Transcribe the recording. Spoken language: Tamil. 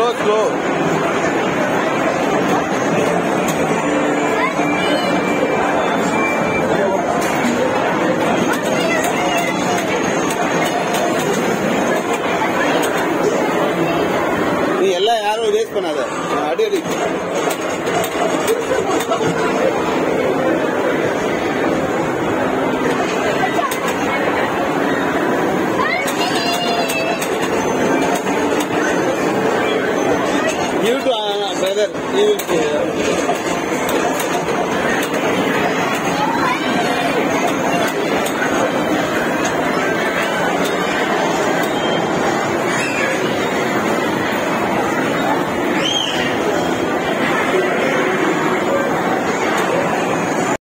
slow. நீ எல்லாம் யாரும் வேஸ்ட் பண்ணாத. அடி You too, brother. You will